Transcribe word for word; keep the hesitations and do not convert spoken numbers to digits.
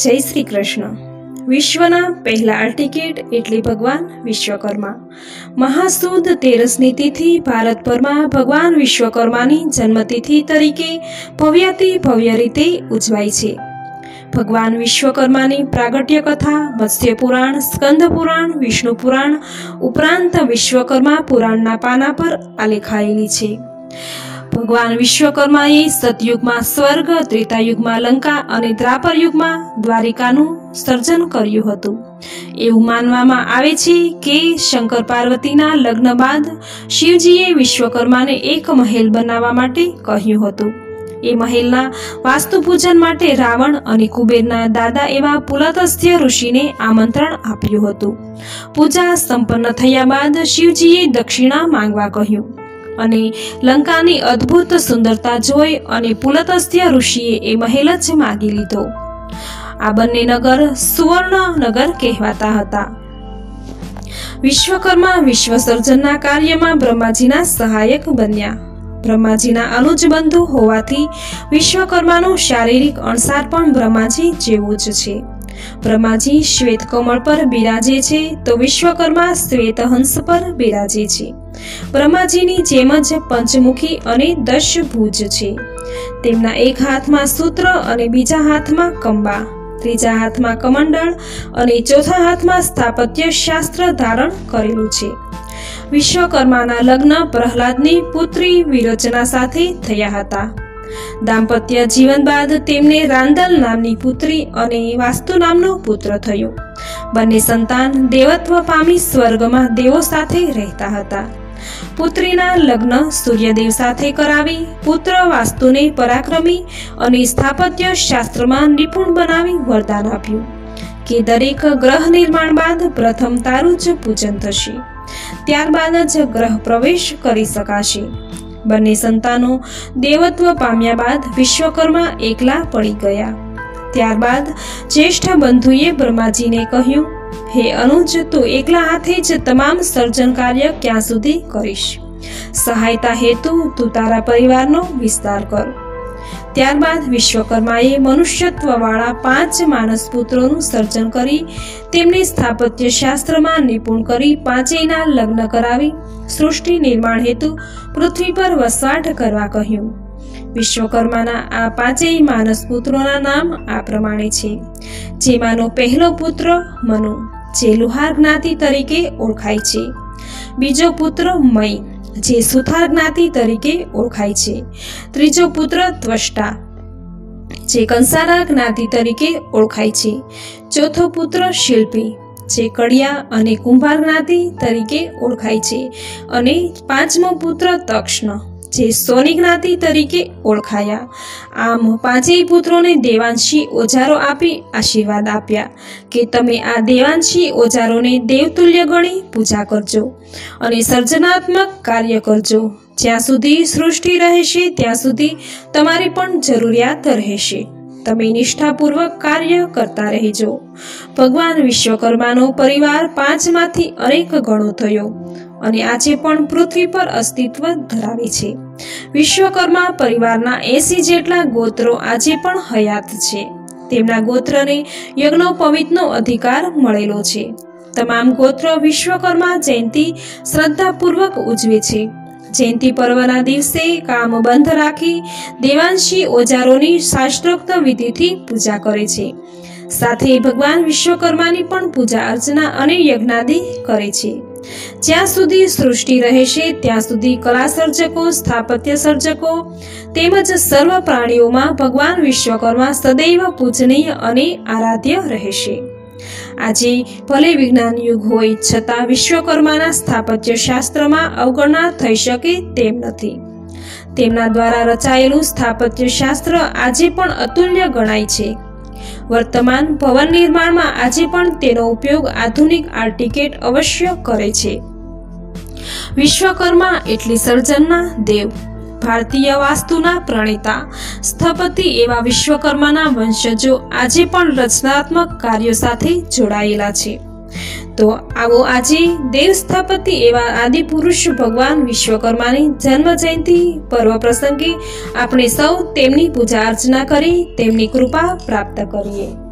जय श्री कृष्ण। विश्वना पहला आर्टिकेट एटले भगवान विश्वकर्मा। महासुद तेरसनी तिथि भारत में भगवान विश्वकर्मानी जन्मतिथि तरीके भव्याति भव्य रीते उजवाय छे। भगवान विश्वकर्मानी प्रागट्य कथा मत्स्य पुराण, स्कंद पुराण, विष्णु पुराण उपरांत विश्वकर्मा पुराणना पाना पर आलेखायेली छे। भगवान विश्वकर्माए सतयुग में स्वर्ग, त्रेतायुग में लंका और द्वापर युग में द्वारिकानु सर्जन कर्यु हतुं। एवुं मानवामां आवे छे के शंकर पार्वतीना लग्न बाद शिवजीए विश्वकर्माने एक महल बनावा माटे कह्युं हतुं। ए महलना वास्तुपूजन माटे रावण और कुबेरना दादा एवा पुलत्स्य ऋषिने आमंत्रण आप्युं हतुं। पूजा संपन्न थया बाद शिवजीए दक्षिणा मांगवा कह्युं અને લંકાની અદ્ભુત સુંદરતા જોઈ અને પુલત્સ્ય ઋષિએ એ મહેલ જ માગી લીધો। આ બંને નગર સુવર્ણ નગર કહેવાતા હતા। વિશ્વકર્મા વિશ્વ સર્જનના કાર્યમાં બ્રહ્માજીના સહાયક બન્યા। બ્રહ્માજીના અનુજ બંધુ હોવાથી વિશ્વકર્માનો શારીરિક અણસાર પણ બ્રહ્માજી જેવું જ છે। બ્રહ્માજી શ્વેત કમળ પર બિરાજે છે તો વિશ્વકર્મા શ્વેત હંસ પર બિરાજે છે। બ્રહ્માજીની જેમ જ પંચમુખી અને દશ ભુજ છે। તેમના એક હાથમાં સૂત્ર અને બીજા હાથમાં કંબા, ત્રીજા હાથમાં કમંડળ અને ચોથા હાથમાં સ્થાપત્ય શાસ્ત્ર ધારણ કરેલું છે। વિશ્વકર્માના લગ્ન પ્રહલાદની પુત્રી વિરોચના સાથે થયા હતા। दाम्पत्य जीवन बाद तेमने रांदल नामनी पुत्री अने वास्तु नामनो पुत्र थयो। बने संतान देवत्व पामी स्वर्ग में देवो साथे रहता हता। पुत्रीना लग्न सूर्यदेव साथे करावी पुत्र वास्तुने पराक्रमी अने स्थापत्य शास्त्र में निपुण बनावी वरदान आप्युं के दरेक ग्रह निर्माण बाद प्रथम तारुं ज पूजन थशे, त्यारबाद ज ग्रह प्रवेश करी शकाशे। बने संतानों देवत्व पाम्या बाद विश्वकर्मा एकला पड़ी गया। त्यारबाद ज्येष्ठ बंधुए ब्रह्माजी ने कह्युं, हे अनुज, तू एकला हाथे ज तमाम सर्जन कार्य क्यां सुधी करीश? सहायता हेतु तू तारा परिवारनो विस्तार कर। त्यारबाद विश्वकर्माए मनुष्यत्ववाळा पांच मानस पुत्रोનું સર્જન કરી તેમને સ્થાપત્ય શાસ્ત્રમાં નિપુણ કરી પાંચેયના લગ્ન કરાવી સૃષ્ટિ નિર્માણ હેતુ પૃથ્વી પર વસવાટ કરવા કહ્યું। વિશ્વકર્માના આ પાંચેય માનસ પુત્રોના નામ આ પ્રમાણે છે। જેમાંનો પહેલો પુત્ર મનુ, જે લુહાર જ્ઞાતિ તરીકે ઓળખાય છે। બીજો પુત્ર મય, जे सुथार ज्ञाति तरीके ओळखाय छे। त्रीजो पुत्र त्वष्टा, जे कंसारा ज्ञाति तरीके ओळखाय छे। चौथो पुत्र शिल्पी, जे कड़िया अने कुंभार ज्ञाति तरीके ओळखाय छे। अने पांचमो पुत्र तक्ष्ण, जे सोनी ज्ञाति तरीके ओळखाया। आम पांचेय पुत्रोने देवांशी ओजारो आपी आशीर्वाद आप्या के तमे आ देवांशी ओजारोने देवतुल्य गणी पूजा करजो अने सर्जनात्मक कार्य करजो। ज्यां सुधी सृष्टि रहेशे त्यां सुधी तमारी पण जरूरियात रहेशे। तमे निष्ठापूर्वक कार्य करता रहीजो। भगवान विश्वकर्मानो परिवार पांच मांथी अनेक गणो थयो અને આજે પણ પૃથ્વી પર અસ્તિત્વ ધરાવે છે। વિશ્વકર્મા પરિવારના એસી જેટલા ગોત્રો આજે પણ હયાત છે। તેમના ગોત્રને યજ્ઞોપવિતનો અધિકાર મળેલો છે। તમામ ગોત્રો વિશ્વકર્મા જયંતી શ્રદ્ધાપૂર્વક ઉજવે છે। જયંતી પર્વના દિવસે કામ બંધ રાખી દેવાંશી ઓજારોની શાસ્ત્રોક્ત વિધિથી પૂજા કરે છે। સાથે ભગવાન વિશ્વકર્માની પણ પૂજા અર્ચના અને યજ્ઞાદિ કરે છે। જ્યાં સુધી સૃષ્ટિ રહેશે ત્યાં સુધી કલા સર્જકો, સ્થાપત્ય સર્જકો તેમજ સર્વ પ્રાણીઓમાં ભગવાન વિશ્વકર્મા સદૈવ પૂજનીય અને આરાધ્ય રહેશે। આજે ભલે વિજ્ઞાન યુગ હોય છતાં વિશ્વકર્માના સ્થાપત્ય શાસ્ત્રમાં અવગણના થઈ શકે તેમ નથી। તેમના દ્વારા રચાયેલું સ્થાપત્ય શાસ્ત્ર આજે પણ અતુલ્ય ગણાય છે। वर्तमान भवन निर्माण में आजे पण तेनो उपयोग आधुनिक आर्टिकेट अवश्य करे छे। विश्वकर्मा एटले सर्जनना देव, भारतीय वास्तुना प्रणेता, स्थपति एवा विश्वकर्माना वंशजो आजे पण रचनात्मक कार्यों साथे जोड़ायेला छे। तो आवो आजे देव स्थापति एवा आदि पुरुष भगवान विश्वकर्मानी जन्म जयंती पर्व प्रसंगे आपणे सौ तेमनी पूजा अर्चना करी तेमनी कृपा प्राप्त करीए।